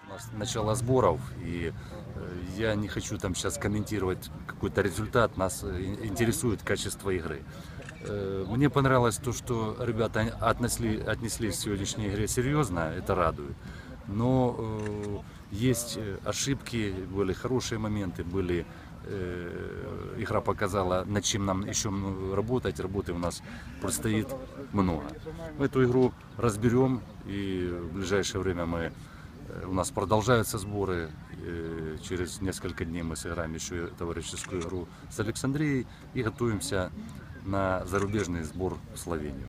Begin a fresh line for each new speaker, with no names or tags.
нас начало сборов, и я не хочу там сейчас комментировать какой-то результат, нас интересует качество игры. Мне понравилось то, что ребята отнеслись к сегодняшней игре серьезно, это радует. Но есть ошибки, были хорошие моменты, игра показала, над чем нам еще работать, работы у нас предстоит много. Эту игру разберем, и в ближайшее время у нас продолжаются сборы. Через несколько дней мы сыграем еще товарищескую игру с Александрией и готовимся на зарубежный сбор в Словению.